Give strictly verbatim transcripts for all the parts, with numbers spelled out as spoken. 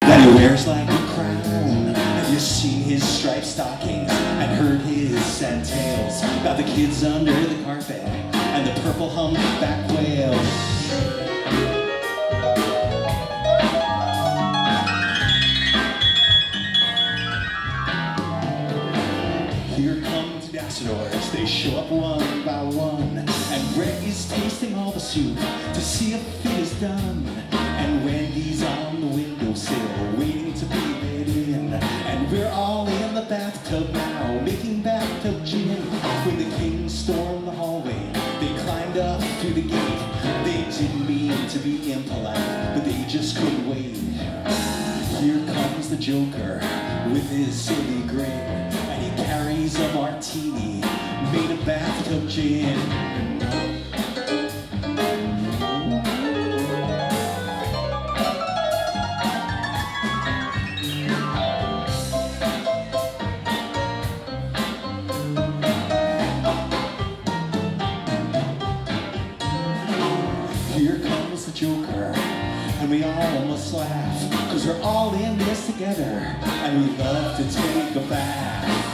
that he wears like a crown. Have you seen his striped stockings and heard his sad tales about the kids under the carpet and the purple humpback whale? Here come the dazzlers, they show up one by one, and Greg is tasting all the soup to see if it is done. And Wendy's on the windowsill, waiting to be let in. And we're all in the bathtub now, making bathtub gin. When the king stormed the hallway, they climbed up to the gate. They didn't mean to be impolite, but they just couldn't wait. Here comes the Joker with his silly grin, and he carries a martini made of bathtub gin. Here comes the Joker, and we all must laugh, cause we're all in this together, and we love to take a bath.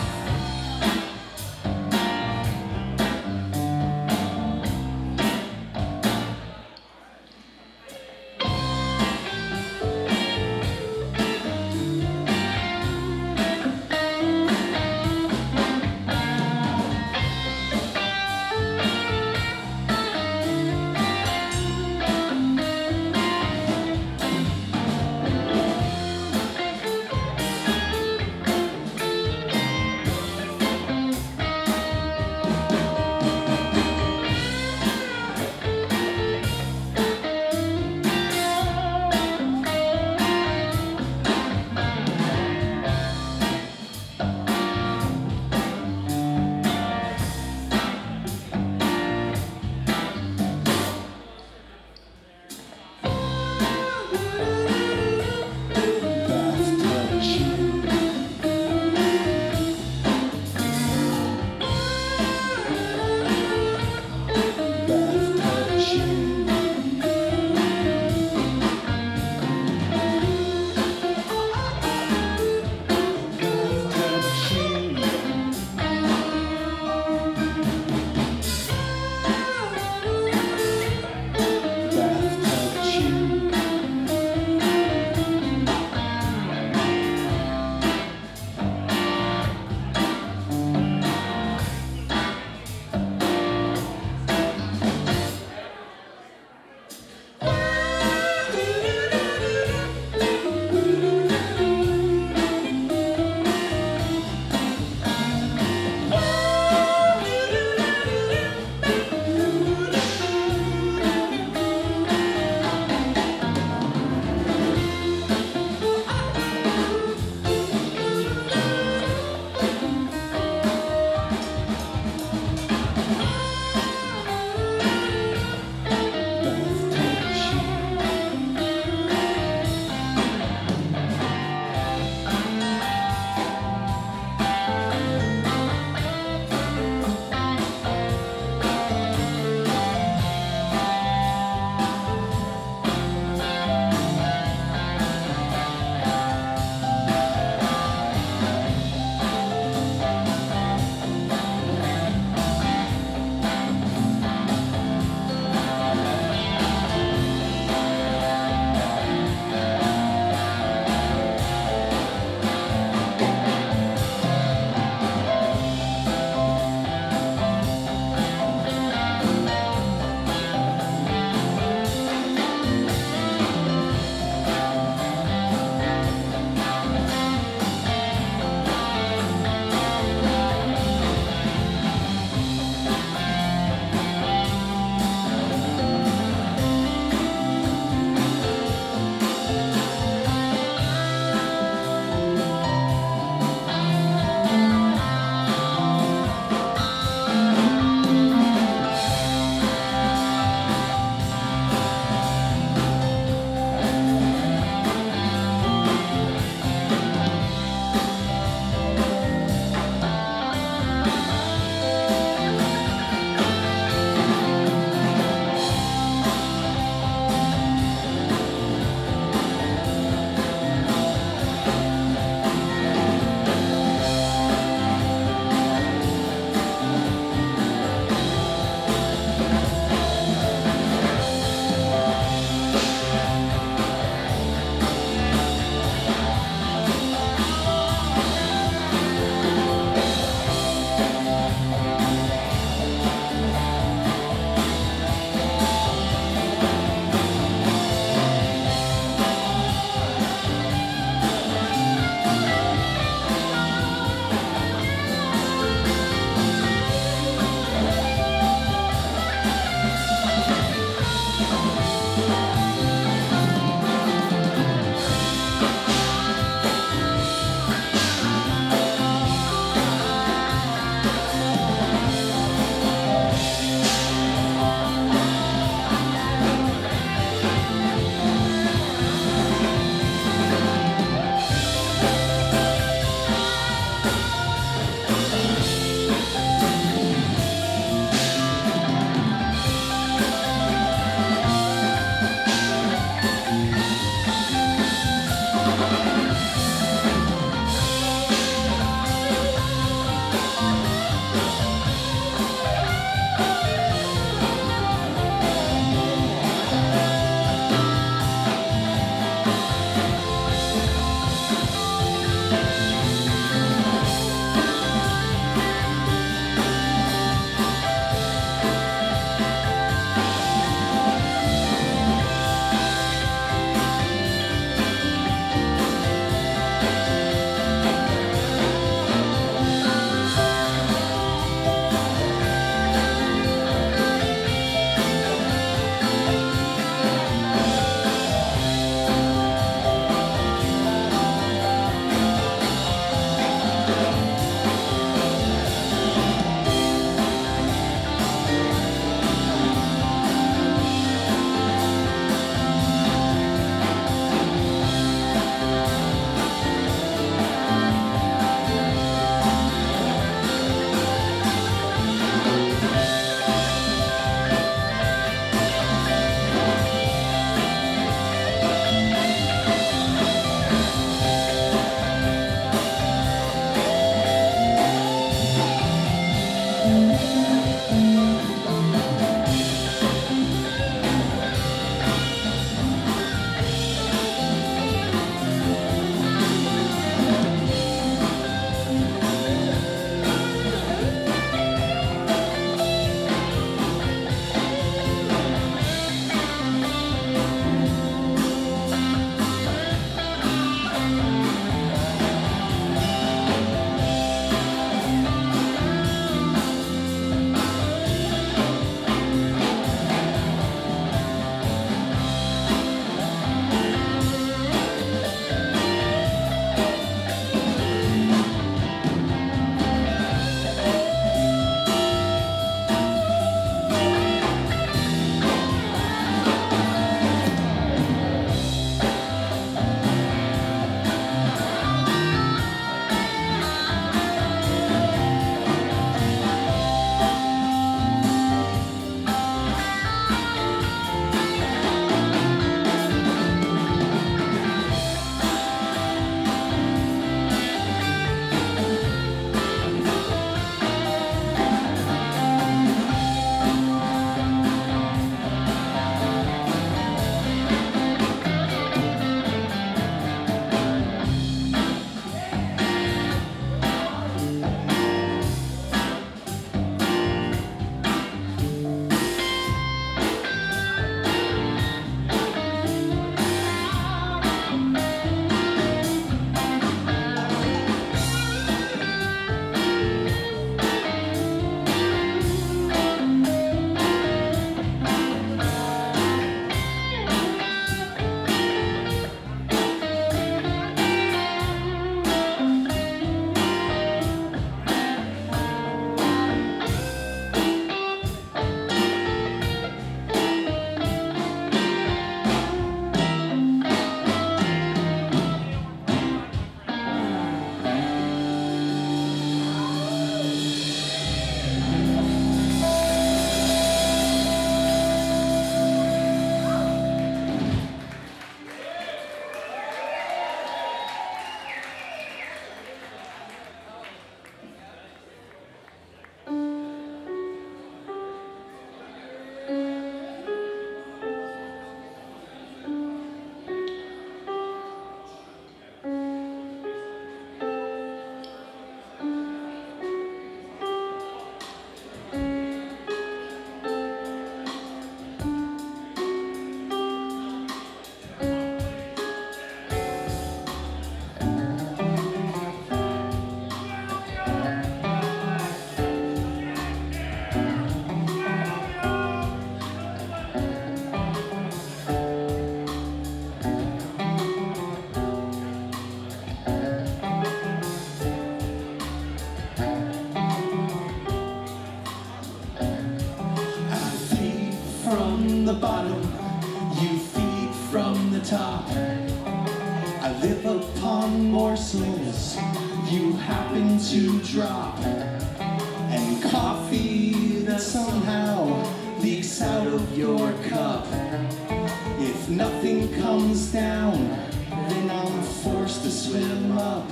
the bottom, you feed from the top. I live upon morsels you happen to drop, and coffee that somehow leaks out of your cup. If nothing comes down, then I'm forced to swim up.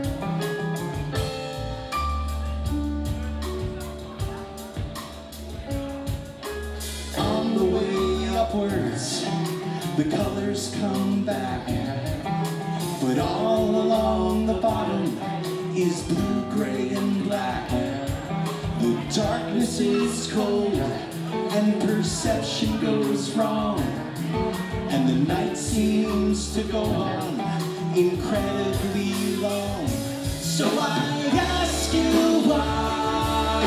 On the way upwards, the colors come back, but all along the bottom is blue, gray, and black. The darkness is cold, and perception goes wrong, and the night seems to go on incredibly long. So I ask you why,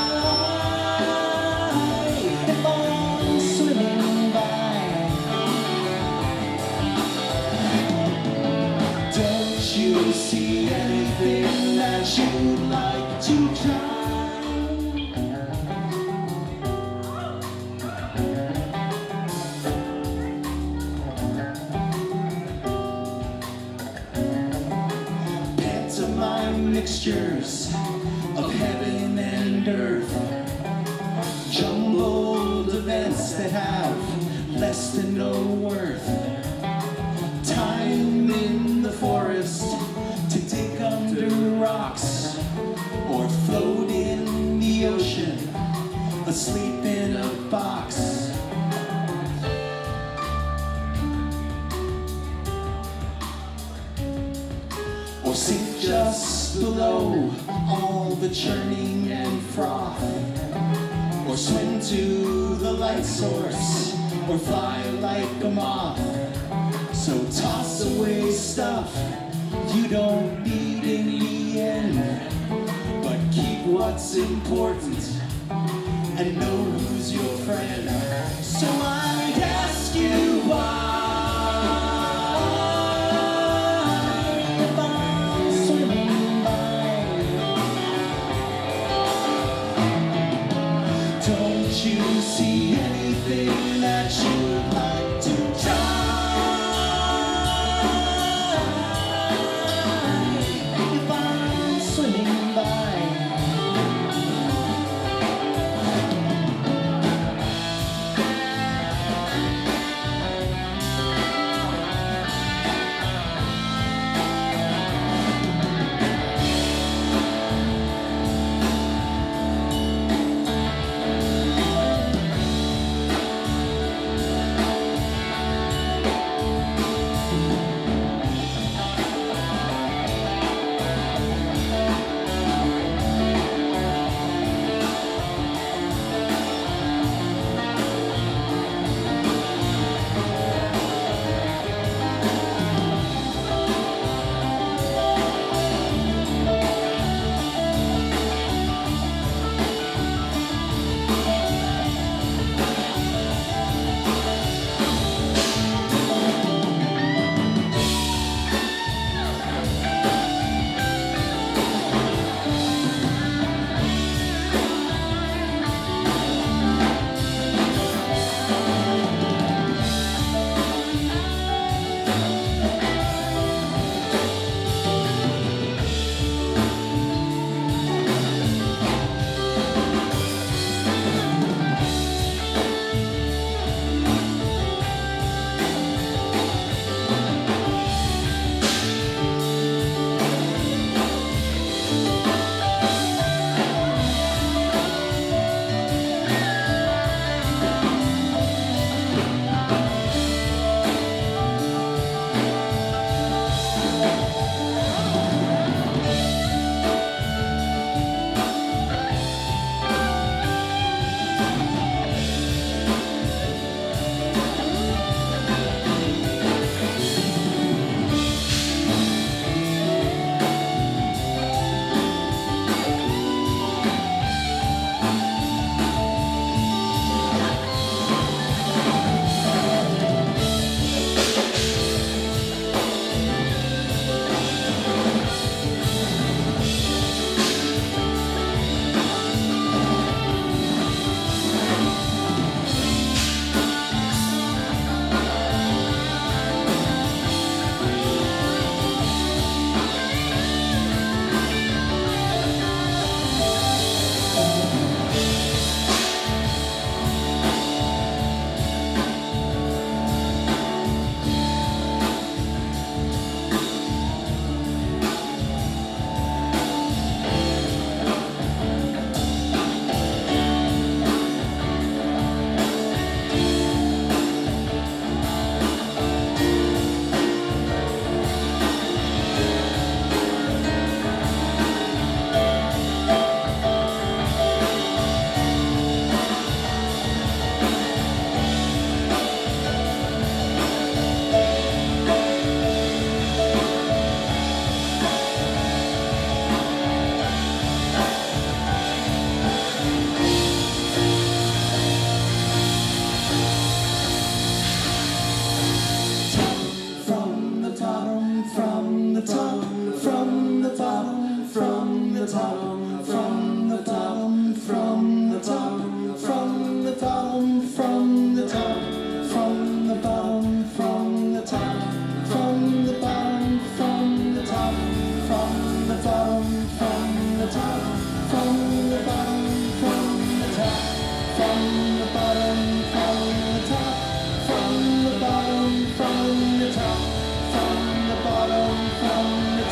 if I'm swimming by, don't you see anything that you'd like to try? Mixtures of heaven and earth, jumbled events that have less than no worth. Time in the forest to dig under rocks, or float in the ocean, asleep in a box. Or sink just below all the churning and froth, or swim to the light source, or fly like a moth. So toss away stuff you don't need in the end, but keep what's important and know who's your friend. So I ask you why, don't you see anything that you'd like to try? If I'm swimming by, top, from the bottom, from the top, from the bottom, from the top, from the bottom, from the top, from the bottom, from the top, from the bottom, from the top, from the bottom, from the top, from the bottom, from the top, from the bottom, from the top, from the bottom, from the top, from the bottom, from the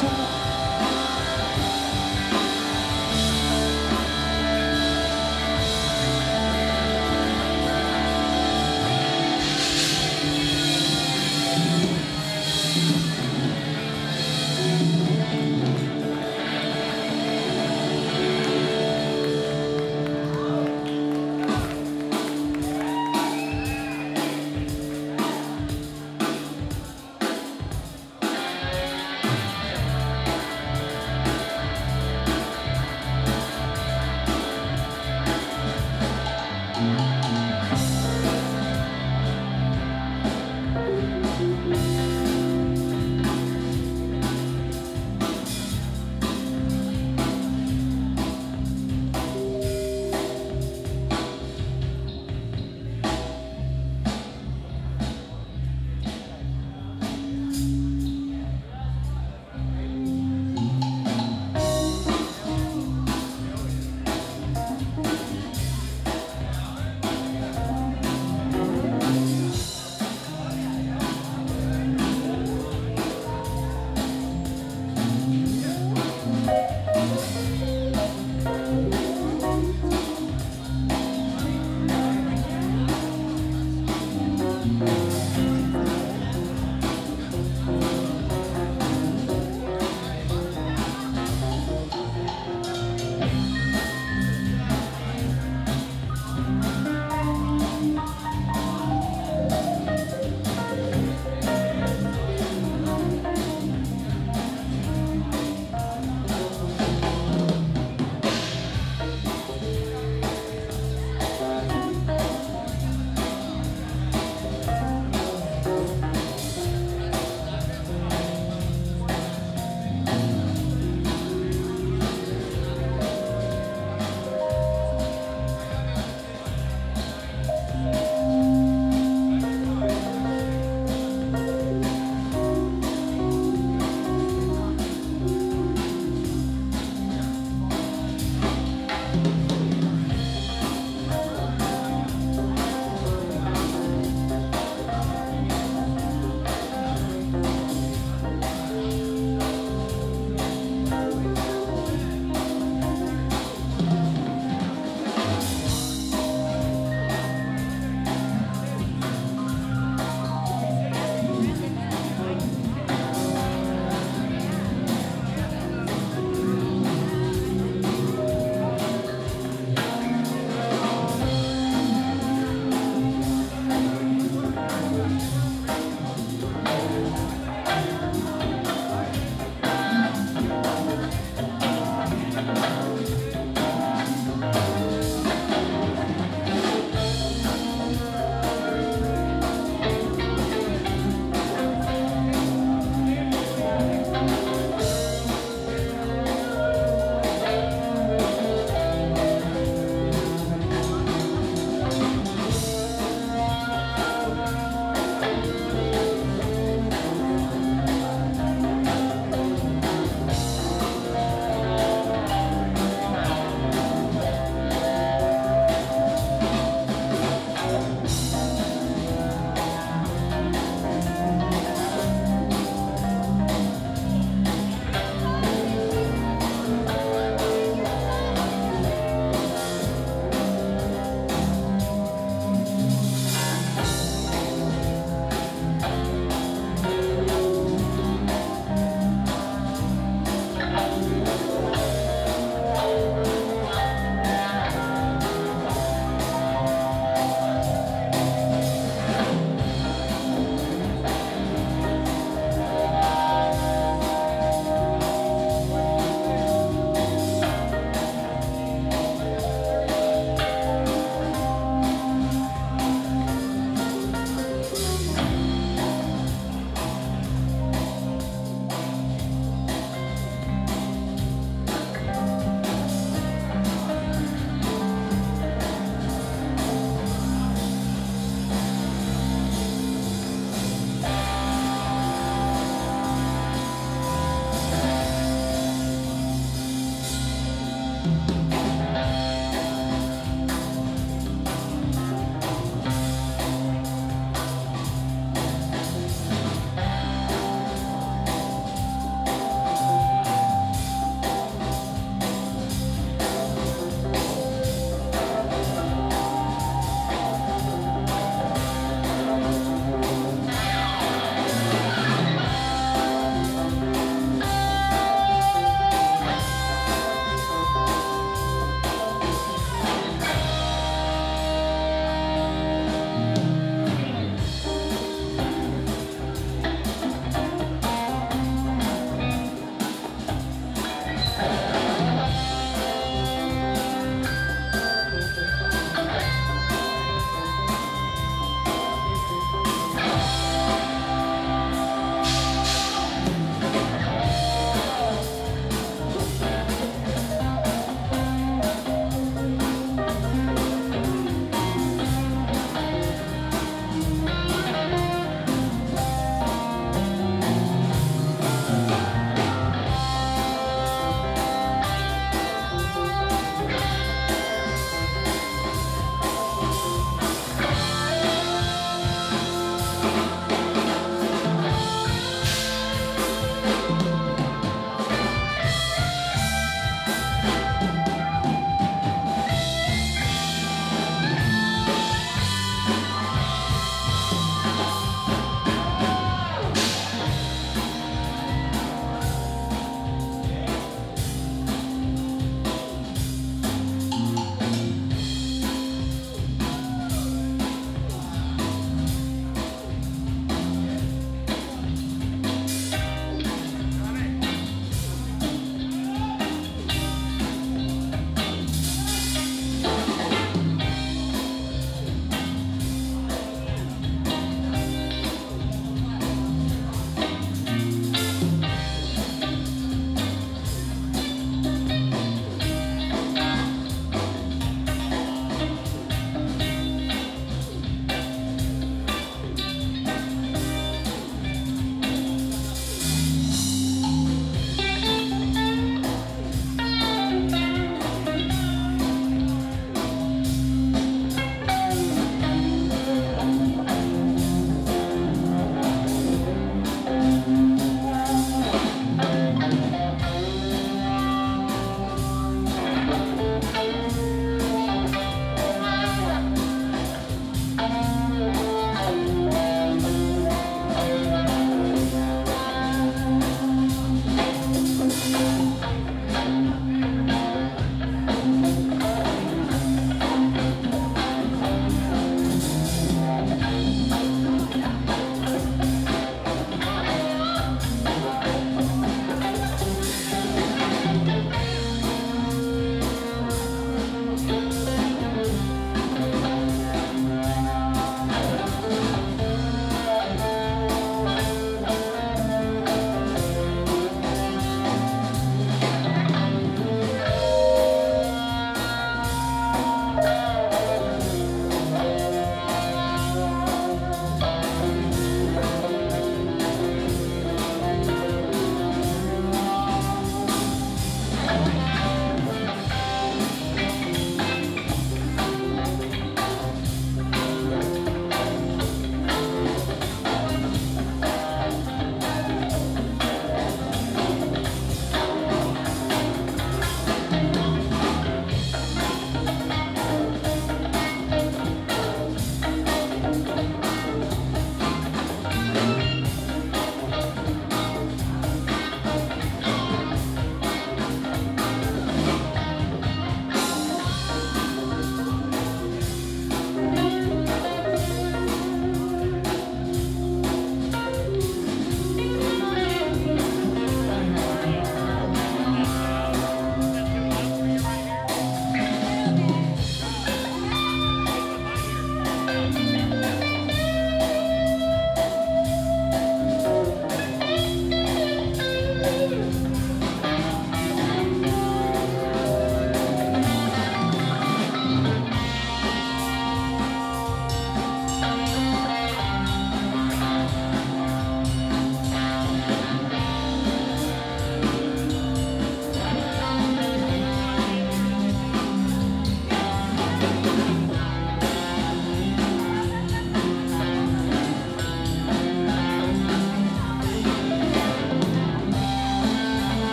Thank you.